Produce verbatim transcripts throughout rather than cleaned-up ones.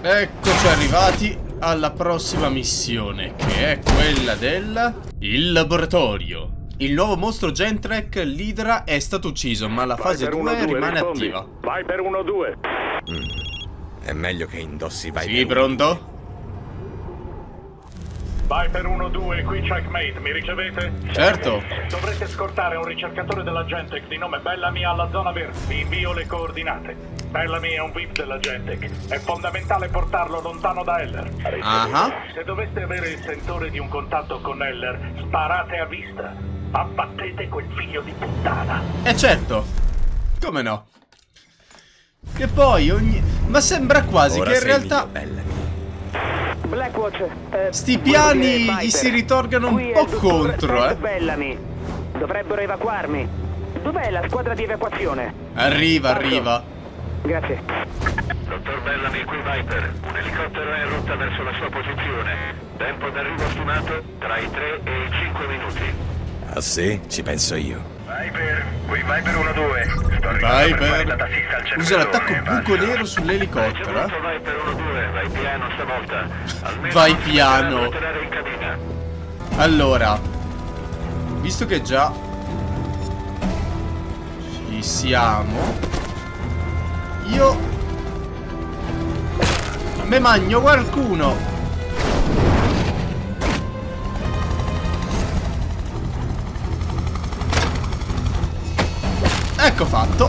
Eccoci arrivati alla prossima missione, che è quella del il laboratorio. Il nuovo mostro Gentrek, l'Hydra, è stato ucciso, ma la fase due rimane attiva. Vai per uno due. Mm. È meglio che indossi vai. Sì, pronto? Vai per uno due, qui checkmate, mi ricevete? Certo. Dovrete scortare un ricercatore della Gentrek di nome Bellamy alla zona verde. Vi invio le coordinate. Bellamy è un V I P della Gentrek. È fondamentale portarlo lontano da Heller. Ah. Se doveste avere il sentore di un contatto con Heller, sparate a vista. Abbattete quel figlio di puttana. Eh certo. Come no? Che poi ogni... Ma sembra quasi Ora che in sei realtà... Blackwatch, eh, sti piani gli si ritorgano un po' contro, eh. Bellamy. Dovrebbero evacuarmi. Dov'è la squadra di evacuazione? Arriva, arriva. Grazie. Dottor Bellamy, qui Viper. Un elicottero è in rotta verso la sua posizione. Tempo d'arrivo stimato tra i tre e i cinque minuti. Ah sì? Ci penso io. Viper, qui Viper uno due. Sto arrivando per fare la tassista al cervellone. Usa l'attacco buco nero sull'elicottero, eh. Viper uno due, vai piano stavolta. Almeno Vai non si piano. potrà atterrare in cabina. Allora, visto che già ci siamo, io me magno qualcuno. Ecco fatto.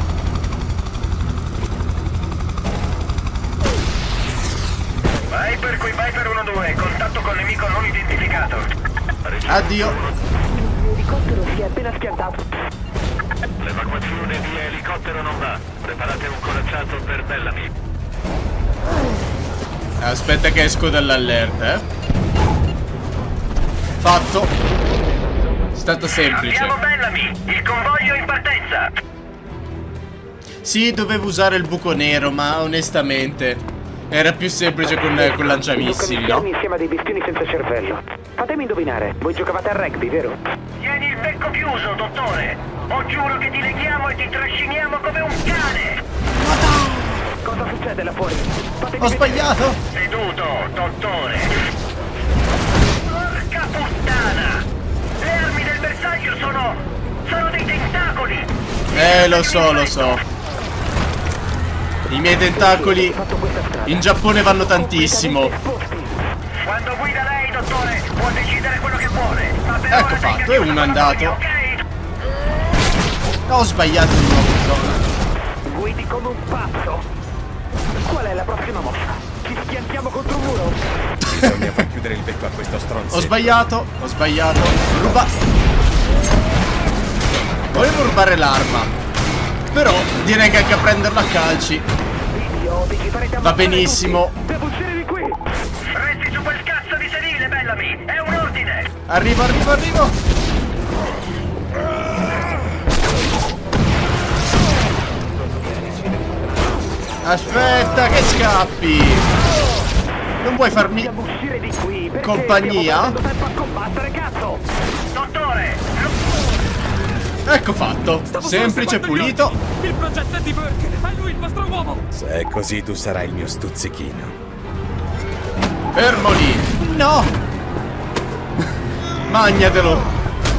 Viper, qui Viper uno due, contatto con nemico non identificato. Addio. L'elicottero si è appena schiantato. L'evacuazione via elicottero non va. Preparate un corazzato per Bellamy. Aspetta che esco dall'allerta, eh. Fatto. È stato semplice. Abbiamo Bellamy, il convoglio in partenza. Sì, dovevo usare il buco nero, ma onestamente era più semplice con, con lanciamissili, no? Insieme a dei bestioni senza cervello. Fatemi indovinare, voi giocavate a rugby, vero? Tieni il becco chiuso, dottore. O giuro che ti leghiamo e ti trasciniamo come un cane. Cosa succede là fuori? Fatemi Ho vedere. sbagliato? Seduto, dottore. Porca puttana. Le armi del bersaglio sono... sono dei tentacoli. Eh, lo so, lo so. I miei tentacoli in Giappone vanno tantissimo. Quando guida lei, dottore, può decidere quello che vuole. Ma per Ecco ora fatto, tenga è chiusa uno quella andato. foglia, ok? Ho sbagliato di nuovo zona. Guidi come un pazzo. Qual è la prossima mossa? Ci schiantiamo contro un muro? Bisogna far chiudere il becco a questo stronzo. Ho sbagliato, ho sbagliato. Ruba. Volevo rubare l'arma, però direi che anche a prenderla a calci va benissimo. Devo uscire di qui. Resti su quel cazzo di sedile, Bellamy. È un ordine. Arrivo, arrivo, arrivo. Aspetta che scappi. Non vuoi farmi Dobbiamo uscire di qui. Perché compagnia? stiamo perdendo tempo a combattere, cazzo. Dottore, Ecco fatto. Semplice, pulito. Il progetto è di Burke! È lui il vostro uomo! Se è così tu sarai il mio stuzzichino. Fermo lì. No. Magnatelo.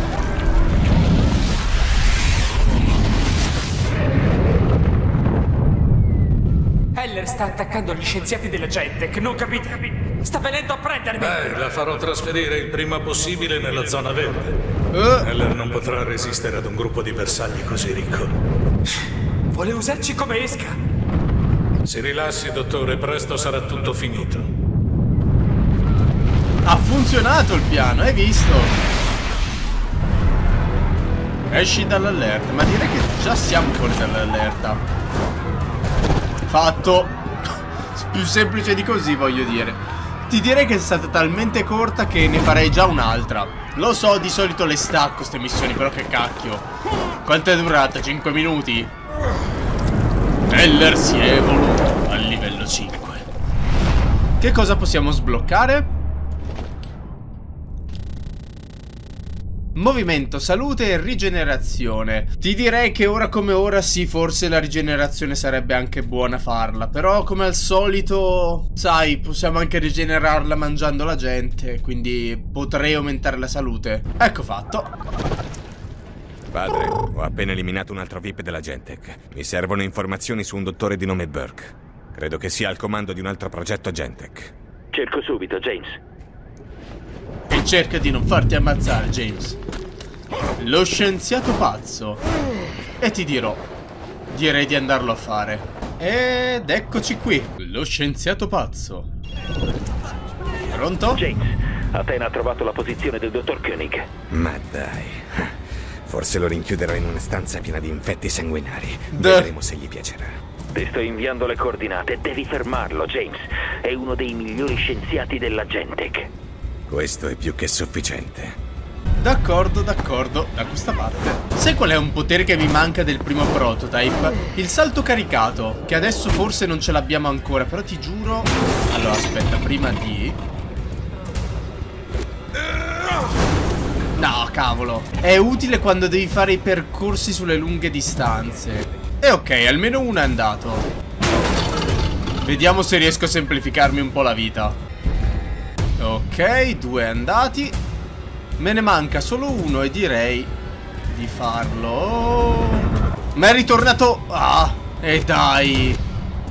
Heller sta attaccando gli scienziati della Gentrek, non capite? Sta venendo a prendermi! Beh, la farò trasferire il prima possibile nella zona verde. Eh, Heller non potrà resistere ad un gruppo di bersagli così ricco. Vuole usarci come esca! Si rilassi, dottore, presto sarà tutto finito. ha funzionato il piano, hai visto? Esci dall'allerta. Ma direi che già siamo fuori dall'allerta. Fatto. Più semplice di così, voglio dire. Ti direi che è stata talmente corta che ne farei già un'altra. Lo so, di solito le stacco queste missioni, però che cacchio. Quanto è durata? cinque minuti? Heller si è evoluto al livello cinque. Che cosa possiamo sbloccare? Movimento, salute e rigenerazione. Ti direi che ora come ora sì, forse la rigenerazione sarebbe anche buona farla. Però come al solito, sai, possiamo anche rigenerarla mangiando la gente. Quindi potrei aumentare la salute. Ecco fatto. Padre, ho appena eliminato un altro V I P della Gentek. Mi servono informazioni su un dottore di nome Burke. Credo che sia al comando di un altro progetto Gentek. Cerco subito, James. E cerca di non farti ammazzare, James. Lo scienziato pazzo. E ti dirò, direi di andarlo a fare. Ed eccoci qui, lo scienziato pazzo. Pronto? James, Athena ha trovato la posizione del dottor Koenig. Ma dai, forse lo rinchiuderò in una stanza piena di infetti sanguinari. Da- Vedremo se gli piacerà. Ti sto inviando le coordinate, devi fermarlo, James. È uno dei migliori scienziati della Gentek. Questo è più che sufficiente. D'accordo, d'accordo, da questa parte. Sai qual è un potere che mi manca del primo prototype? Il salto caricato, che adesso forse non ce l'abbiamo ancora, però ti giuro... Allora, aspetta, prima di... No, cavolo. È utile quando devi fare i percorsi sulle lunghe distanze. E ok, almeno uno è andato. Vediamo se riesco a semplificarmi un po' la vita. Ok, due andati. Me ne manca solo uno e direi di farlo. Ma è ritornato. Ah, e dai.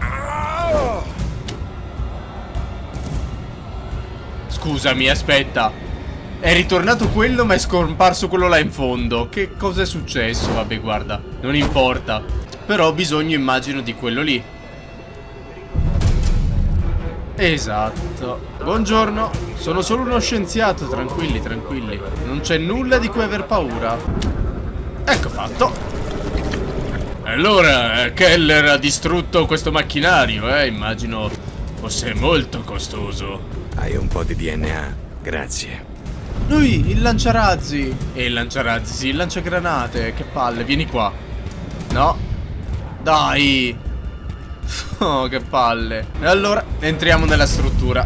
Scusami, aspetta. È ritornato quello ma è scomparso quello là in fondo. Che cosa è successo? Vabbè, guarda, non importa. Però ho bisogno, immagino, di quello lì. Esatto. Buongiorno. Sono solo uno scienziato, tranquilli, tranquilli. Non c'è nulla di cui aver paura. Ecco fatto. Allora, eh, Keller ha distrutto questo macchinario, eh? Immagino fosse molto costoso. Hai un po' di D N A, grazie. Lui, il lanciarazzi. E il lanciarazzi, sì, il lanciagranate. Che palle, vieni qua. No. Dai. Oh, che palle. E allora, entriamo nella struttura.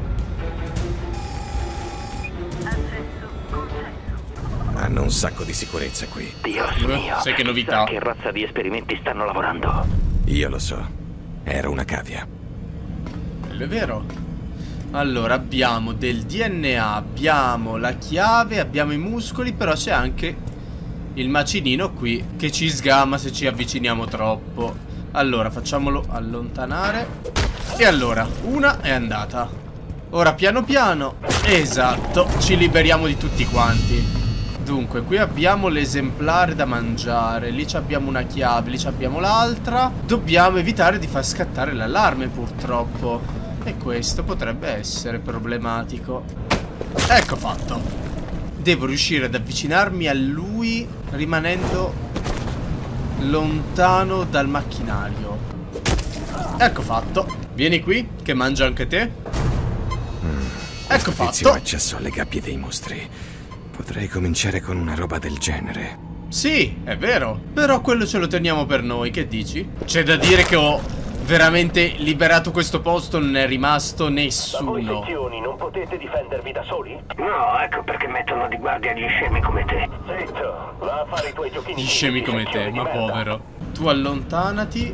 Hanno un sacco di sicurezza qui. Dio mio, sai che novità. chissà che razza di esperimenti stanno lavorando. Io lo so. Era una cavia. Quello è vero. Allora, abbiamo del D N A, abbiamo la chiave, abbiamo i muscoli, però c'è anche il macinino qui che ci sgama se ci avviciniamo troppo. Allora, facciamolo allontanare. E allora, una è andata. Ora, piano piano. Esatto, ci liberiamo di tutti quanti. Dunque, qui abbiamo l'esemplare da mangiare. Lì abbiamo una chiave, lì abbiamo l'altra. Dobbiamo evitare di far scattare l'allarme, purtroppo. E questo potrebbe essere problematico. Ecco fatto. Devo riuscire ad avvicinarmi a lui rimanendo lontano dal macchinario. Ecco fatto. Vieni qui, che mangia anche te. Mm, ecco fatto. fatto. Accesso alle gabbie dei mostri. Potrei cominciare con una roba del genere. Sì, è vero. Però quello ce lo teniamo per noi, che dici? C'è da dire che ho veramente liberato questo posto, non è rimasto nessuno. Ma voi sezioni non potete difendervi da soli? No, ecco perché mettono di guardia gli scemi come te. Zitto, va a fare i tuoi giochini. Gli scemi come te, ma povero. Tu allontanati.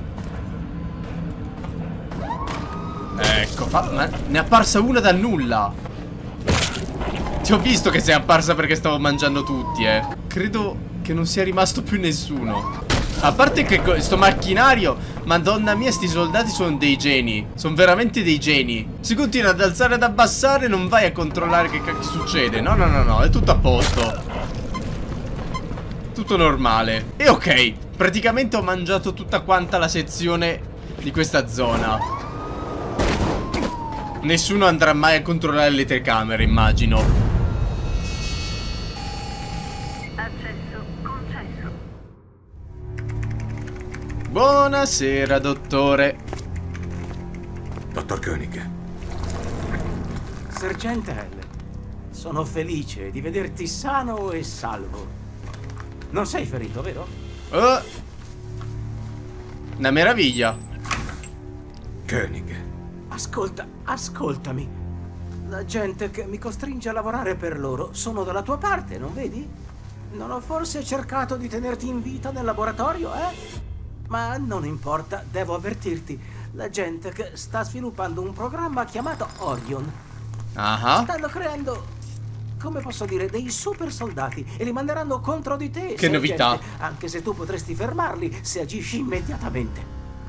Ecco, fa... ma ne è apparsa una dal nulla. Ti ho visto che sei apparsa perché stavo mangiando tutti, eh. Credo che non sia rimasto più nessuno. A parte che sto macchinario, madonna mia, sti soldati sono dei geni. Sono veramente dei geni. Si continua ad alzare e ad abbassare, non vai a controllare che cacchio succede. No, no, no, no, è tutto a posto. Tutto normale. E ok, praticamente ho mangiato tutta quanta la sezione di questa zona. Nessuno andrà mai a controllare le telecamere, immagino. Buonasera, dottore. Dottor Koenig. Sergente Heller, sono felice di vederti sano e salvo. Non sei ferito, vero? Oh. Una meraviglia. Koenig. Ascolta, ascoltami. La gente che mi costringe a lavorare per loro sono dalla tua parte, non vedi? Non ho forse cercato di tenerti in vita nel laboratorio, eh? Ma non importa, devo avvertirti. La Gentek sta sviluppando un programma chiamato Orion. Ah. Stanno creando, come posso dire, dei super soldati e li manderanno contro di te. Che novità. Gente, anche se tu potresti fermarli se agisci immediatamente.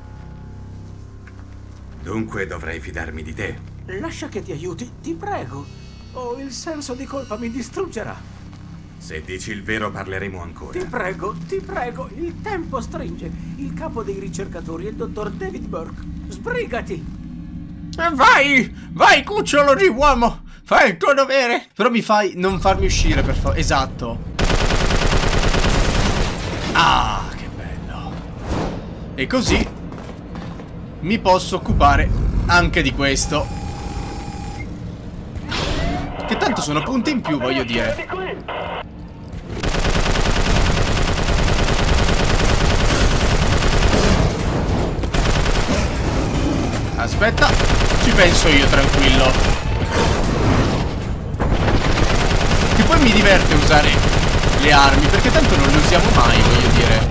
Dunque dovrei fidarmi di te. Lascia che ti aiuti, ti prego. O il senso di colpa mi distruggerà. Se dici il vero parleremo ancora. Ti prego, ti prego, il tempo stringe. Il capo dei ricercatori è il dottor David Burke. Sbrigati! Vai! Vai, cucciolo di uomo! Fai il tuo dovere! Però mi fai non farmi uscire, per favore. Esatto. Ah, che bello. E così mi posso occupare anche di questo. Che tanto sono punti in più, voglio dire. Aspetta, ci penso io, tranquillo. Che poi mi diverte usare le armi, perché tanto non le usiamo mai, voglio dire.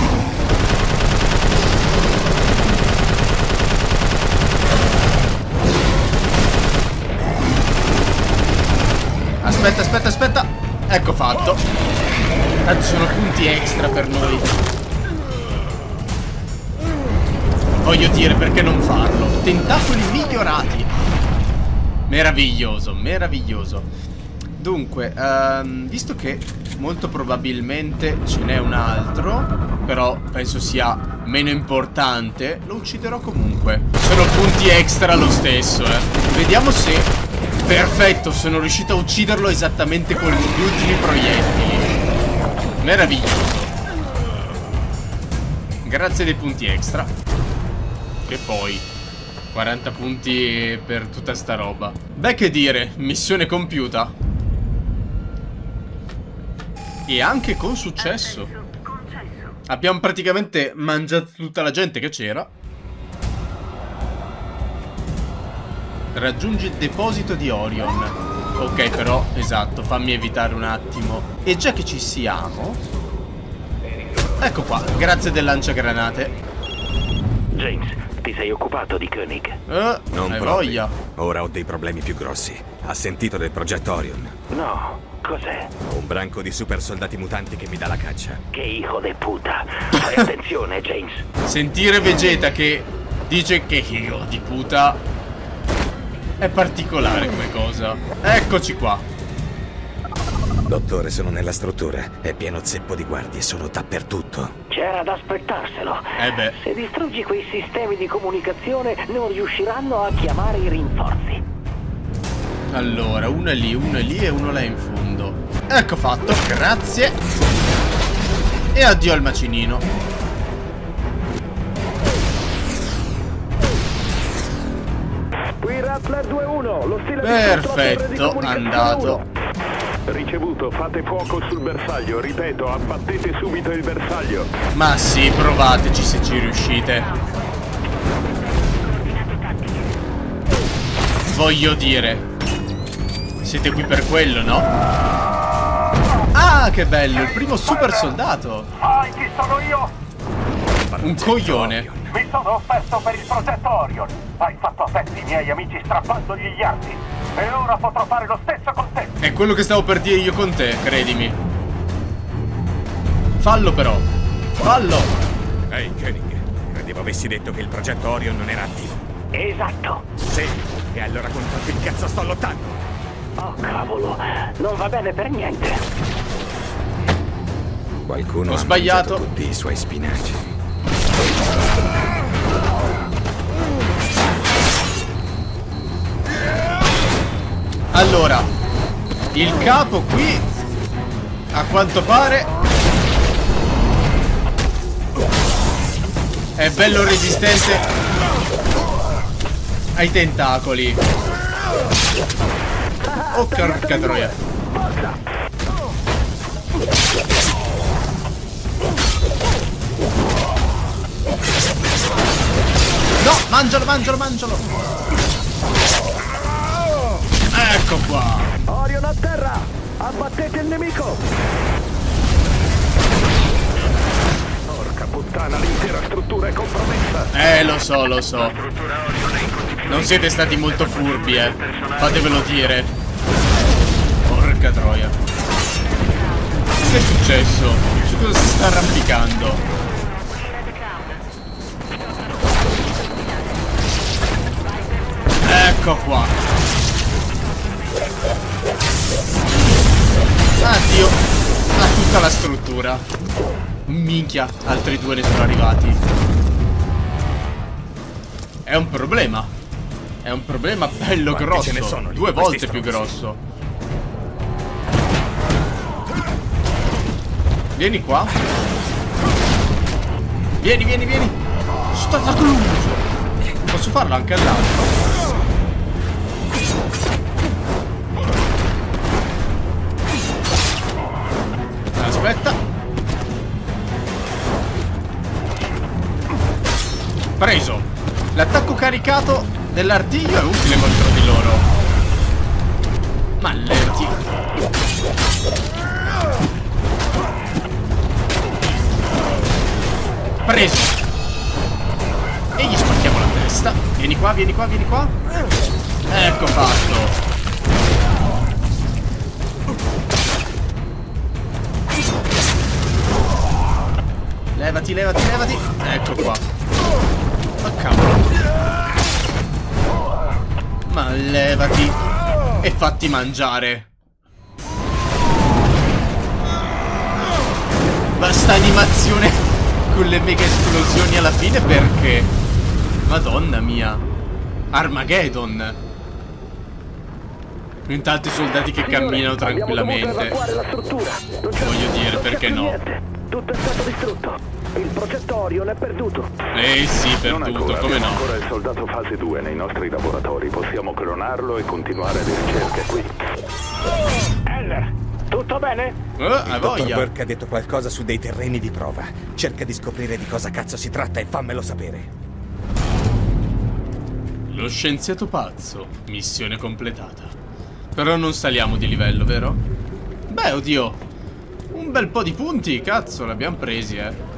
Aspetta, aspetta, aspetta. Ecco fatto. Tanto sono punti extra per noi. Voglio dire, perché non farlo? Tentacoli migliorati. Meraviglioso, meraviglioso. Dunque, um, visto che molto probabilmente ce n'è un altro, però penso sia meno importante, lo ucciderò comunque. Sono punti extra lo stesso, eh. Vediamo se... Perfetto, sono riuscito a ucciderlo esattamente con gli ultimi proiettili. Meraviglioso. Grazie dei punti extra. Che poi quaranta punti per tutta sta roba. Beh, che dire, missione compiuta. E anche con successo. Abbiamo praticamente mangiato tutta la gente che c'era. Raggiungi il deposito di Orion. Ok, però, esatto, fammi evitare un attimo. E già che ci siamo, ecco qua, grazie del lanciagranate. James, ti sei occupato di Koenig? Eh, Non hai proprio. voglia. Ora ho dei problemi più grossi. Ha sentito del progetto Orion? No, cos'è? Un branco di super soldati mutanti che mi dà la caccia. Che hijo de puta. Fai attenzione, James. Sentire Vegeta che dice che io di puta è particolare come cosa. Eccoci qua. Dottore, sono nella struttura. È pieno zeppo di guardie, sono dappertutto. C'era da aspettarselo. Eh beh. Se distruggi quei sistemi di comunicazione non riusciranno a chiamare i rinforzi. Allora, uno è lì, uno è lì e uno là in fondo. Ecco fatto, grazie. E addio al macinino. Qui Rattler due uno, lo stile Perfetto, andato. Ricevuto, fate fuoco sul bersaglio. Ripeto, abbattete subito il bersaglio. Ma sì, provateci se ci riuscite. Voglio dire, siete qui per quello, no? Ah, che bello, il primo super soldato. Sai chi sono io? Un coglione. Mi sono offerto per il progetto Orion. Hai fatto a pezzi i miei amici strappandogli gli arti. E ora potrò fare lo stesso con te. È quello che stavo per dire io con te, credimi. Fallo però. Fallo. Ehi, Koenig, credevo avessi detto che il progetto Orion non era attivo. Esatto. Sì, e allora contro che cazzo sto lottando? Oh, cavolo. Non va bene per niente. Qualcuno Ho ha sbagliato. mangiato tutti i suoi spinaci. Allora, il capo qui, a quanto pare, è bello resistente ai tentacoli. Oh, porca troia. No, mangialo, mangialo, mangialo. Ecco qua. Orion a terra! Abbattete il nemico! umana, l'intera struttura è compromessa. Eh, lo so, lo so. Non siete stati molto furbi, eh. Fatevelo dire. Porca troia. Che è successo? Su cosa si sta arrampicando? Ecco qua. Addio a tutta la struttura. Minchia, altri due ne sono arrivati. È un problema. È un problema bello Quanti grosso. ce ne sono lì, Due volte questi più stronzi? grosso. Vieni qua. Vieni, vieni, vieni. Sto attacco. Posso farlo anche all'altro? Aspetta. Preso. L'attacco caricato dell'artiglio è utile contro di loro. Maledetti. Preso. E gli spacchiamo la testa. Vieni qua, vieni qua, vieni qua. Ecco fatto. Levati, levati, levati. Ecco qua. Ma cavolo. Ma levati. E fatti mangiare. Ma sta animazione con le mega esplosioni alla fine perché? Madonna mia. Armageddon. Intanto i soldati che camminano tranquillamente. Voglio dire, perché no? Tutto è stato distrutto. Il progetto Orion è perduto. Eh sì, Non perduto, ancora, come abbiamo no? ancora il soldato fase due nei nostri laboratori. Possiamo clonarlo e continuare le ricerche qui. Heller, tutto bene? Eh, hai Il dottor voglia. Burke ha detto qualcosa su dei terreni di prova. Cerca di scoprire di cosa cazzo si tratta e fammelo sapere. Lo scienziato pazzo. Missione completata. Però non saliamo di livello, vero? Beh, oddio. Un bel po' di punti, cazzo, l'abbiamo presi, eh.